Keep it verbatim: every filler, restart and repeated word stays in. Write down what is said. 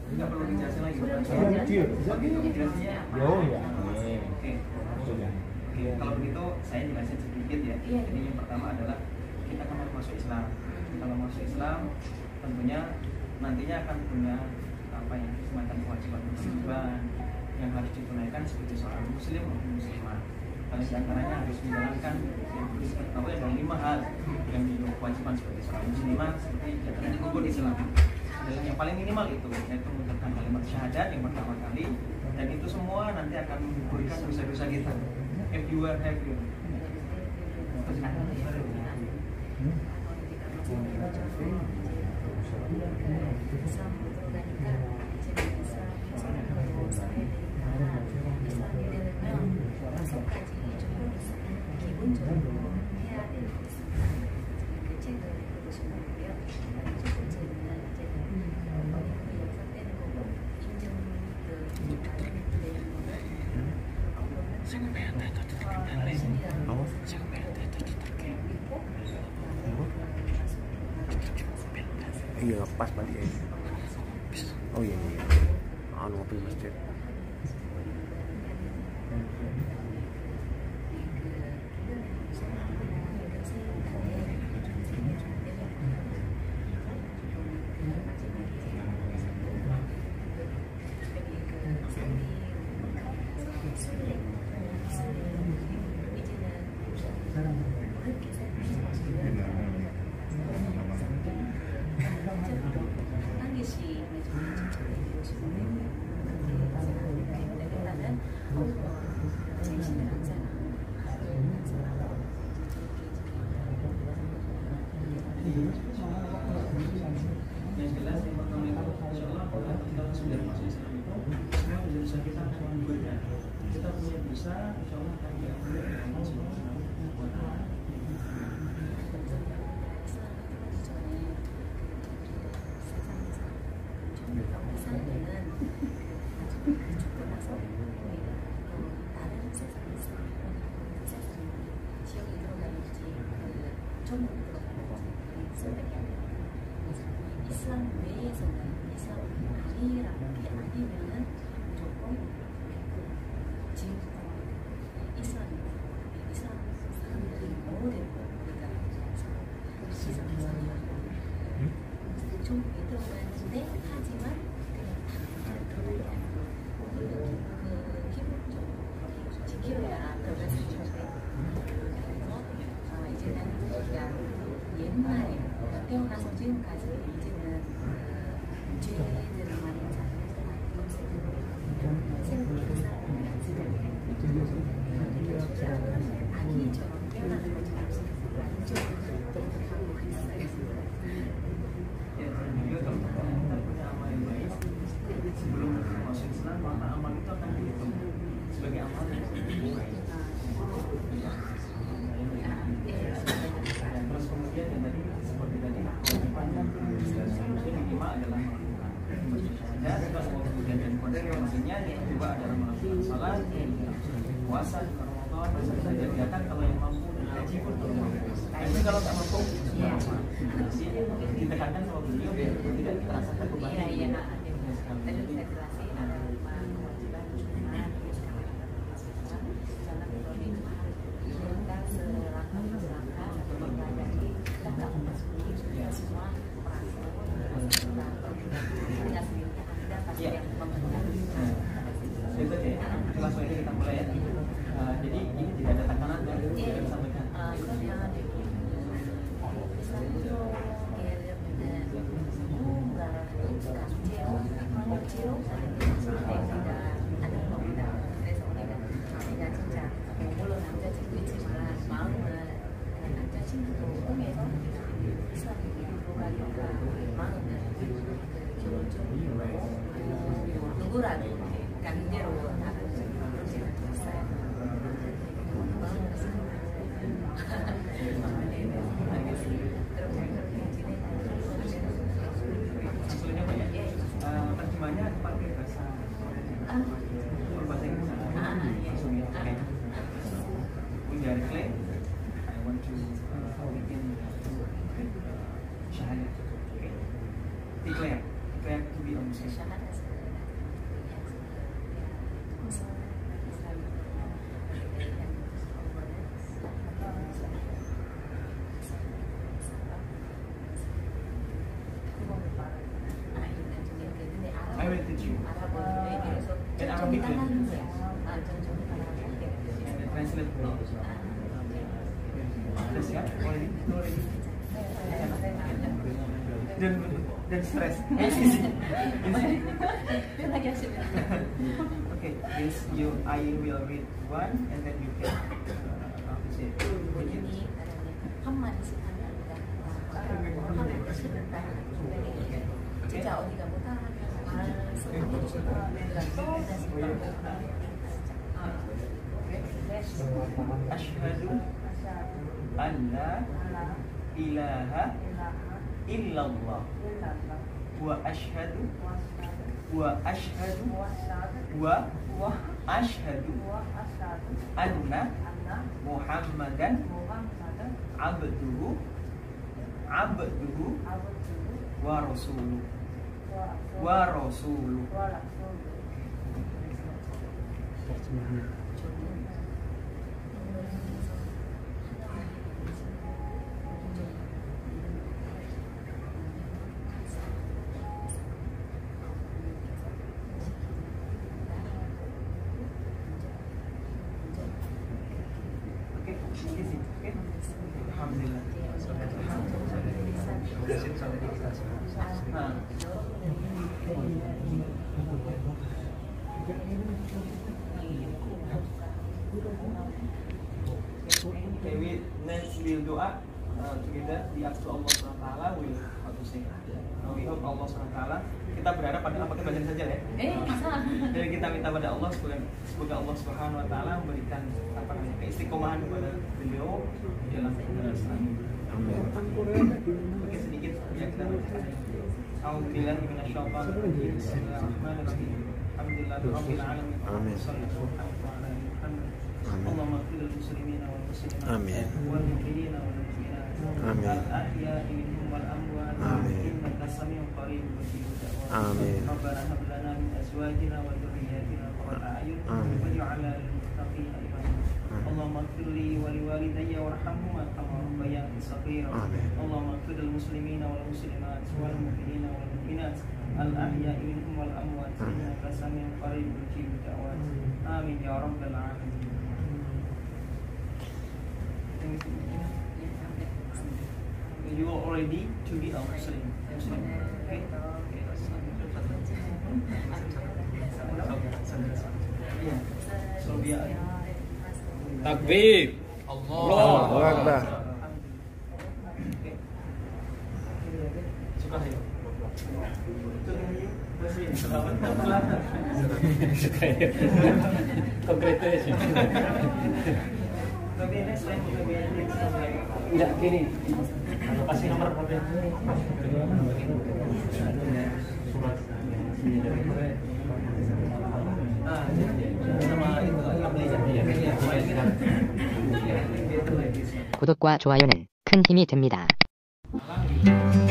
Nggak perlu dijelasin lagi. Integrasinya jauh ya. Oke. Oke. Kalau begitu saya jelasin sedikit ya. Jadi yang pertama adalah kita akan masuk Islam. Kalau masuk Islam tentunya nantinya akan punya apa ya, semacam kewajiban-kewajiban yang harus ditunaikan sebagai seorang muslim maupun muslimah. Kalau diantaranya harus menjalankan apa ya, dari lima hal yang menjadi kewajiban sebagai seorang muslimah seperti catatan rukun Islam. Dan yang paling minimal itu yaitu mengucapkan kalimat syahadat yang pertama kali, dan itu semua nanti akan menggugurkan dosa-dosa kita. If you are happy. Iya pas balik ya. Oh iya iya. Anu mobil masjid. Yang jelas yang pertama itu insya Allah kalau kita sudah masuk Islam itu semua dosa kita akan berubah. Kita punya dosa insya Allah akan diampuni oleh Allah Subhanahu wa Ta'ala. 이슬람 외에서는 이슬람 아니라는 게 아니면은 무조건 지금 이슬람 이슬람 사람들이 모든 우리가 시선에서 좀 들어가는데 하지만 그냥 다 들어가야 그 기본적으로 지켜야 들어갈 수 있는데 그래서 이제는 우리가 옛날에 태어나서 지금까지 이제는 죄들을 많이 잘해서 새롭게 살아가는 아기처럼 태어나는 것처럼 하고 있어요. Sebelum masuk Islam, maka amal itu akan dihitung sebagai amal yang dimulai. Terus kemudian yang tadi seperti tadi yang kelima adalah melakukan syahadat, kemudian dan konsekuensinya yang kedua adalah melakukan salat, puasa di Ramadan, bisa saja kegiatan kalau yang mampu dan haji pun kalau mampu. Tapi kalau tak mampu, ditekankan sama beliau biar tidak terasakan beban. Tadi saya jelasin ada lima kewajiban muslimah dalam ekonomi kita selangkah selangkah satu mempelajari kita nggak memasuki semua perasaan tidak sendiri ada pasti yang membentuk. Itu deh, langsung ini kita mulai ya. Jadi ini tidak ada tekanan ya, kita sampaikan. 억지로 내가 하는 겁니다. 그래서 우리가 제가 진짜 물론 남자친구 있지만 마음은 그냥 남자친구도 통해서 이스라엘에 들어가니까 마음은 기본적으로 누구라도 강제로 나가는 문제가 있어요. 마음은 Terjemahnya pakai bahasa bahasa Inggris langsung ya. Oke. We directly I want to begin syahadat. Okay. Declare, declare to be a Muslim. siap? Already? Already? Dan dan stres. Easy sih. Okay, this you I will read one and then you can uh, say begin. Muhammad sebentar. Jika tiga putaran Asyhadu an la ilaha illallah wa asyhadu wa asyhadu wa asyhadu anna Muhammadan abduhu abduhu wa rasuluh wa rasuluh. Alhamdulillah. Okay, we next we'll doa uh, together di atas Allah subhanahu wa taala. We how to say? Uh, we hope Allah subhanahu wa taala. Kita berharap pada apa kita baca saja ya. Eh, masalah. Jadi kita minta pada Allah semoga semoga Allah subhanahu wa taala memberikan apa namanya keistiqomahan kepada beliau dalam kebenaran Islam. Mungkin sedikit ya kita baca. A'udzubillahi minasyaitonir rajim. Bismillahirrahmanirrahim. Alhamdulillahirabbil alamin. Amin. اللهم اغفر للمسلمين والمسلمات والمؤمنين والمؤمنات الأحياء منهم والأموات إنك سميع قريب مجيب الدعوات ربنا هب لنا من أزواجنا وذرياتنا قرة أعين واجعلنا للمتقين إماما اللهم اغفر لي ولوالدي وارحمهما كما ربياني صغيرا اللهم اغفر للمسلمين والمسلمات والمؤمنين والمؤمنات الأحياء منهم والأموات إنك سميع قريب مجيب الدعوات آمين يا رب العالمين. You are already to be a Muslim. Muslim. Okay. Yeah. So we are. Takbir. Allahu Akbar. Okay. Suka ya. Suka ya. Congratulations. Okay, next time kita biar Enggak gini. Kasih nomor H P. Ah, sama itu aplikasi. 구독과 좋아요는 큰 힘이 됩니다.